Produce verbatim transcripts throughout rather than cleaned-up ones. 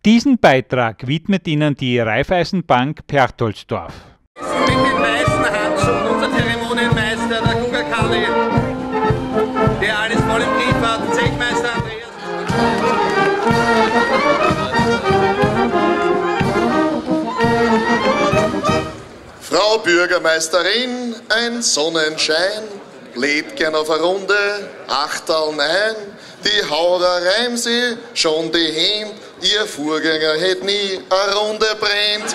Diesen Beitrag widmet Ihnen die Raiffeisenbank Perchtoldsdorf. Mit den weißen Handschuhen unser Zeremonienmeister, der Guga Kali, der alles voll im Griff hat, Zechmeister Andreas. Frau Bürgermeisterin, ein Sonnenschein, lädt gern auf eine Runde, Achteln ein, die Haurer reim sie, schon die Hände, ihr Vorgänger hätt nie eine Runde brennt.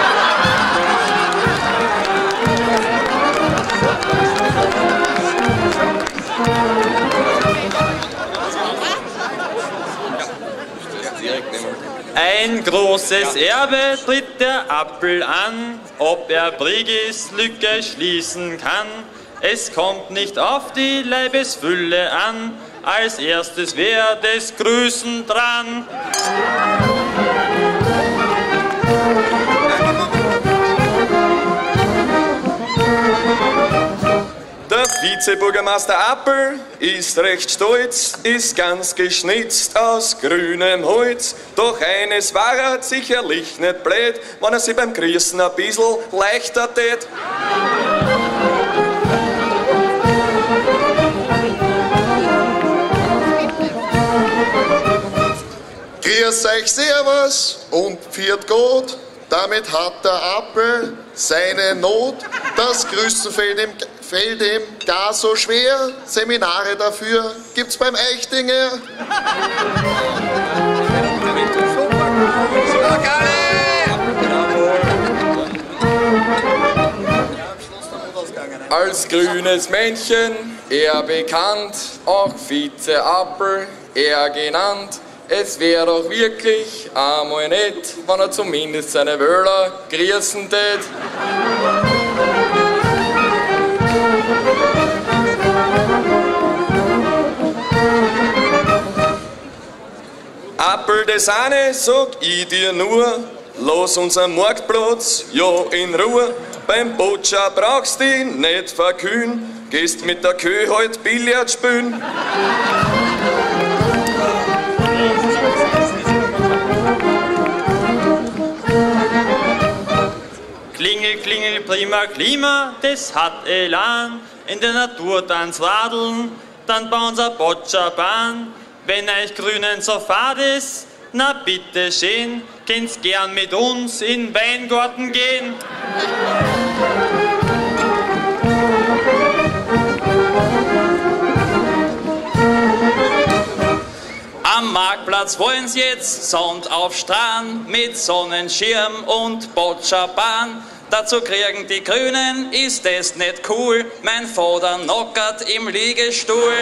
Ein großes Erbe tritt der Appel an, ob er Brigis Lücke schließen kann. Es kommt nicht auf die Leibesfülle an, als erstes wär das Grüßen dran. Der Vizebürgermeister Appel ist recht stolz, ist ganz geschnitzt aus grünem Holz. Doch eines war er sicherlich nicht blöd, wenn er sich beim Grüßen ein bisschen leichter tät. Grüß euch, Servus und pfiat Gott, damit hat der Appel seine Not. Das Grüßen fällt ihm, fällt ihm gar so schwer, Seminare dafür gibt's beim Eichtinger. Als grünes Männchen, er bekannt, auch Vize-Appel, er genannt. Es wäre doch wirklich einmal nett, wenn er zumindest seine Wöhler grüßen tät. Appel des Sahne, sag ich dir nur, lass unseren Marktplatz ja in Ruhe. Beim Boccia brauchst dich nicht verkühlen, gehst mit der Kühe halt Billard spielen. Klingel, klingel, prima Klima, das hat Elan. In der Natur tanzt Radeln, dann bauen sie Boccia-Bahn. Wenn euch Grünen so fad ist, na bitte schön, könnt's gern mit uns in Weingarten gehen. Am Marktplatz wollen's jetzt Sond auf Strand mit Sonnenschirm und Boccia-Bahn. Dazu kriegen die Grünen, ist das nicht cool? Mein Vater knockert im Liegestuhl.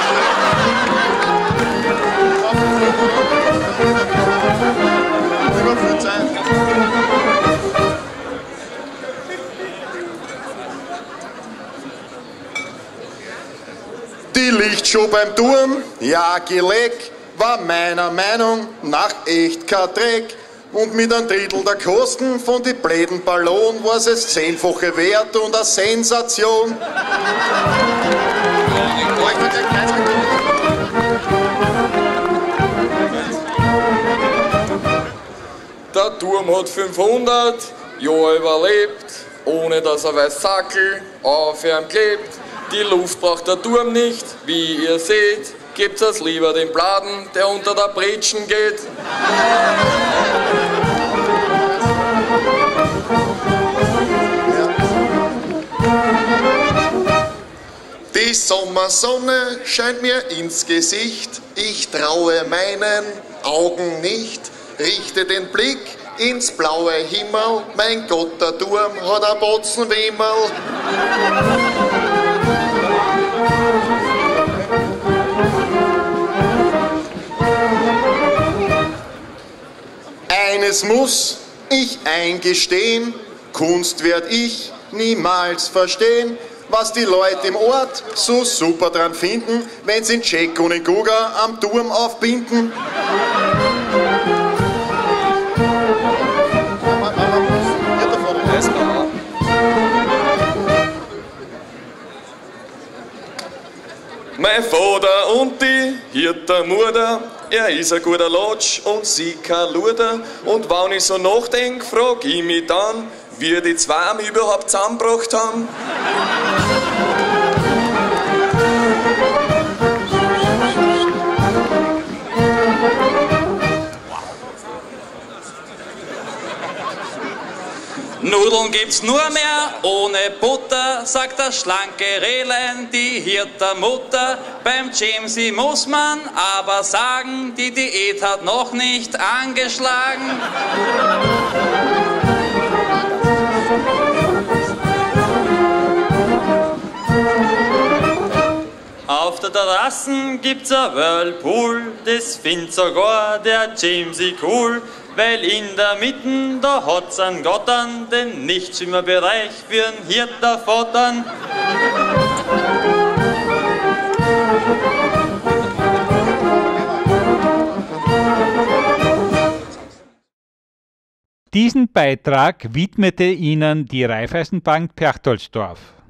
Die Lichtshow beim Turm, ja geleck, war meiner Meinung nach echt kein Dreck. Und mit einem Drittel der Kosten von die bläden Ballon war es zehnfache Wert und eine Sensation. Der Turm hat fünfhundert Jahre überlebt, ohne dass er weiß Sackel auf ihm klebt. Die Luft braucht der Turm nicht, wie ihr seht. Gebt es lieber den Bladen, der unter der Bretschen geht. Die Sommersonne scheint mir ins Gesicht, ich traue meinen Augen nicht, richte den Blick ins blaue Himmel, mein Gott, der Turm hat ein Botzenwimmel. Eines muss ich eingestehen, Kunst werd ich niemals verstehen, was die Leute im Ort so super dran finden, wenn sie in Jack und in Guga am Turm aufbinden. Mein Vater und die Hirter Mutter er ist ein guter Lotsch und sie kein Luder. Und wenn ich so nachdenke, frag ich mich dann, wie die zwei mich überhaupt zusammengebracht haben. Nudeln gibt's nur mehr ohne Butter, sagt das schlanke Rehlein, die Hirter Mutter. Beim Jamesy muss man aber sagen, die Diät hat noch nicht angeschlagen. Auf der Terrasse gibt's ein Whirlpool, das findet sogar der Jamesy cool. Weil in der Mitte, da hat's einen Gottern, den Nichtschwimmerbereich für'n Hirter Fottern. Diesen Beitrag widmete Ihnen die Raiffeisenbank Perchtoldsdorf.